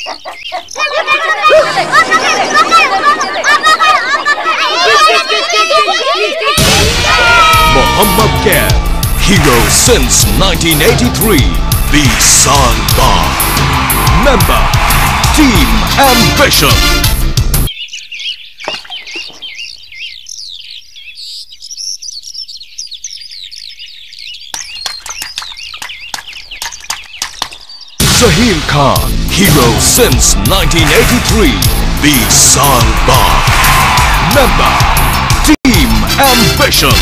Mohammad Khair, hero since 1983, the Sangbar. Member, Team Ambition. Zahir Khan, hero since 1983, the Sangbar. Member, Team Ambition.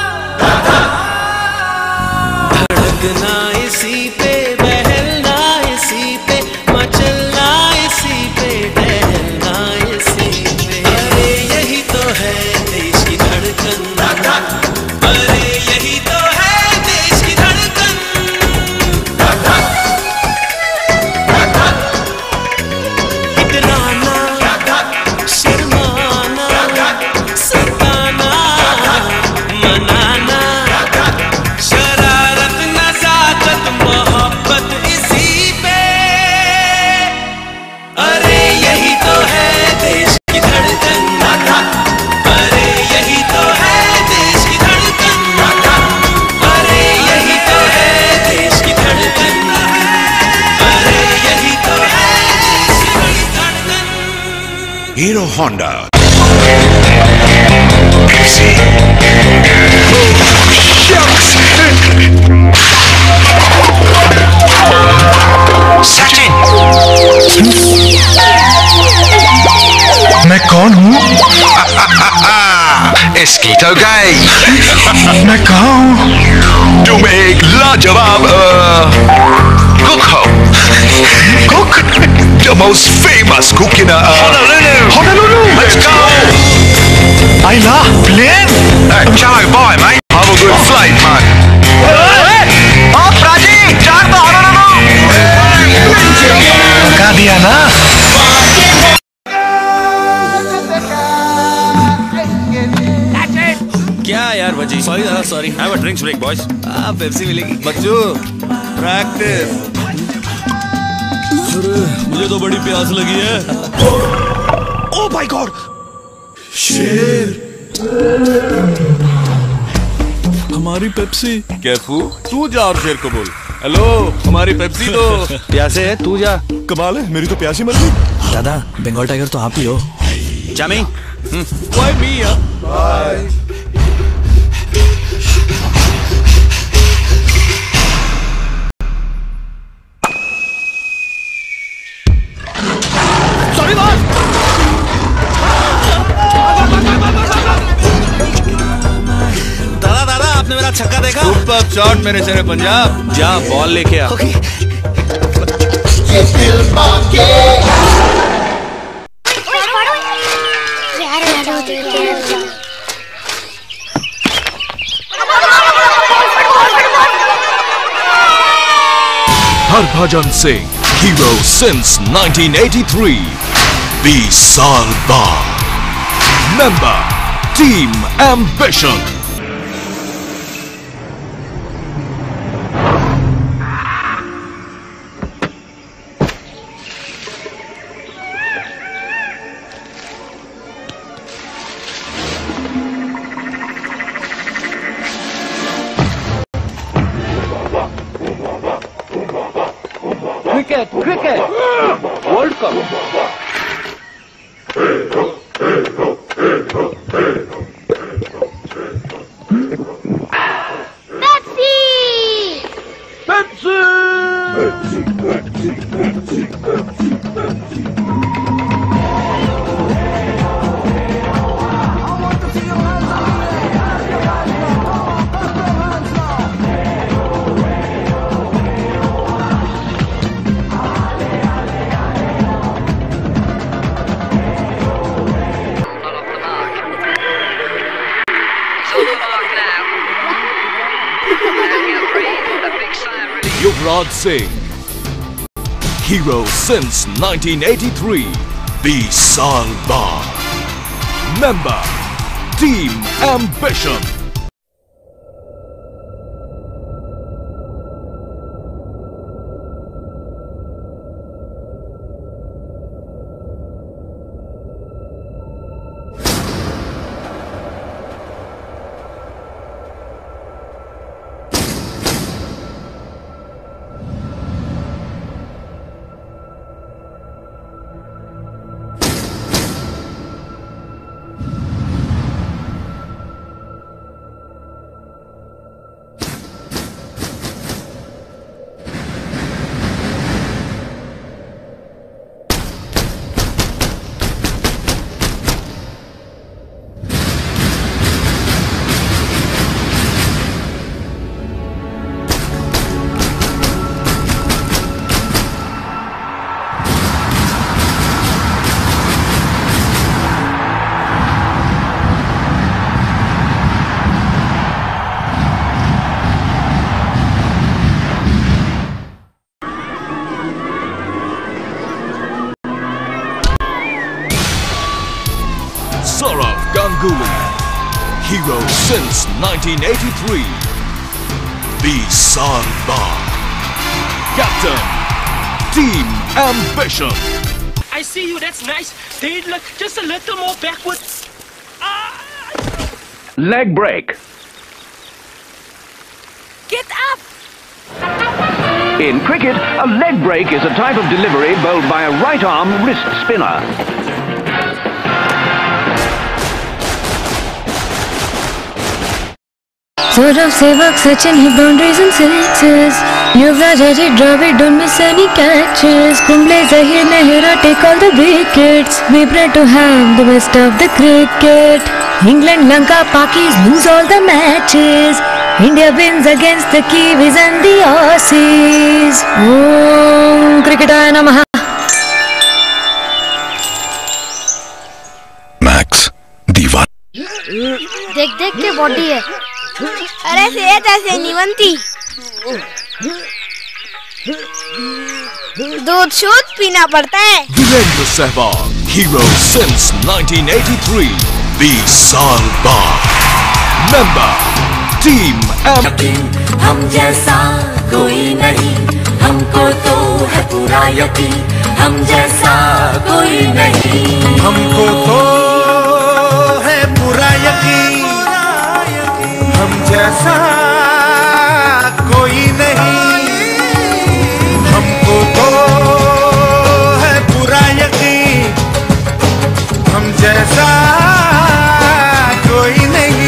धड़कना इसी पे, बहलना इसी पे, मचलना इसी पे, टहलना इसी पे। अरे यही तो है देश की धड़कन, अरे यही तो है देश की धड़कन। इतराना, शर्माना, सताना, मनाना, शरारत, नज़ाकत, मोहब्बत इसी पे। अरे यही तो है देश की धड़कन, अरे यही तो है देश की धड़कन, अरे यही तो है देश की धड़कन, अरे यही तो है देश की धड़कन। Hero Honda. सचिन, मैं कौन हूँ? Esquito Gay. मैं कहाँ हूँ? तुम एक लाजवाब cook हो. Cook? The most famous cook in Honolulu. Honolulu. Let's go. आइला plane? Ciao, bye, mate. Have a good flight, man. ओ प्राची, चार तो Honolulu. पका दिया ना? क्या यार बजी? सॉरी दादा, sorry. Have a drinks break, boys. Pepsi मिलेगी। बच्चों, practice. मुझे तो बड़ी प्यास लगी है। Oh my God! शेर। हमारी पेप्सी। कैफू, तू जा और शेर को बोल। हेलो, हमारी पेप्सी तो। प्यासे है, तू जा। कमाल है, मेरी तो प्यासी मर गई। दादा, बंगाल टाइगर तो आप ही हो। जामी। Why me, यार? Bye. दादा, आपने मेरा छक्का देखा? सुपर शॉट मेरे शेर पंजाब। जा बॉल लेके आ। Harbhajan Singh, hero since 1983, the Sangbar. Member, Team Ambition. Cricket, World Cup. Yuvraj Singh, hero since 1983, the Sangbar. Member, Team Ambition. Ganguly, hero since 1983. The Salbar, captain, Team Ambition. I see you, that's nice. They look just a little more backwards. Leg break. Get up! In cricket, a leg break is a type of delivery bowled by a right-arm wrist spinner. Saurav Sehwag, Sachin hit boundaries and sixes. Yuvraj, Ajit, Dravid don't miss any catches. Kumble, Zahir, Nehra take all the wickets. We pray to have the best of the cricket. England, Lanka, Pakis lose all the matches. India wins against the Kiwis and the Aussies. Om Cricketaya Namaha. Max, दीवार देख देख के body है. अरे सेहत ऐसे नहीं बनती. दूध शुद्ध पीना पड़ता है. Virendra Sehwag, hero since 1983. The Salbar, member, Team Ambition. हम जैसा कोई नहीं, हमको तो है पूरा यकीन. हम जैसा कोई नहीं, हमको तो है पूरा यकीन. हम जैसा कोई नहीं, हमको तो है पूरा यकीन. हम जैसा कोई नहीं.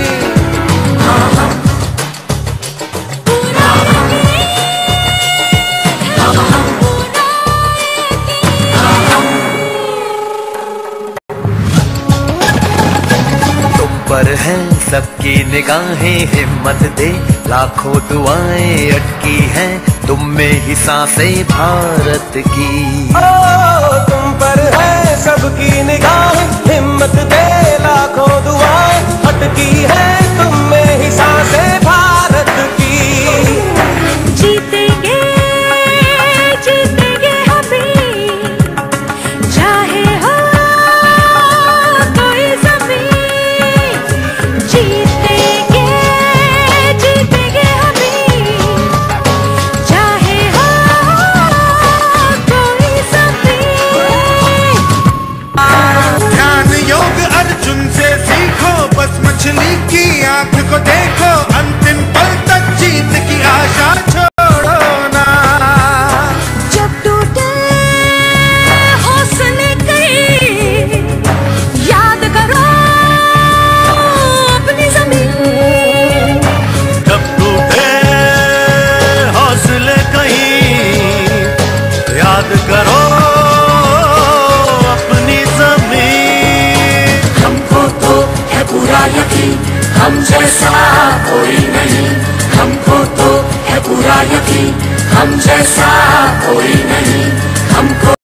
पर हैं सबकी निगाहें, हिम्मत दे लाखों दुआएं अटकी हैं तुम में ही सांसें भारत की. तुम पर है सबकी निगाहें, हिम्मत दे लाखों दुआएं अटकी है तुम में ही सांसें भारत की. जीतेंगे जीतेंगे अभी, चाहे हो कोई ज़मीन. जीतेंगे जीतेंगे अभी, चाहे हो कोई ज़मीन. ध्यान योग अर्जुन से सीखो, बस मछली की आंख को देखो. अंतिम पल तक जीत की आशा छोड़ो ना. जब टूटे हौसले कहीं, याद करो अपनी ज़मीन. जब टूटे हौसले कहीं, याद करो अपनी जमीन. हमको तो है पूरा यकीन, हम जैसा कोई नहीं. हमको तो है पूरा यकीन, हम जैसा कोई नहीं. हमको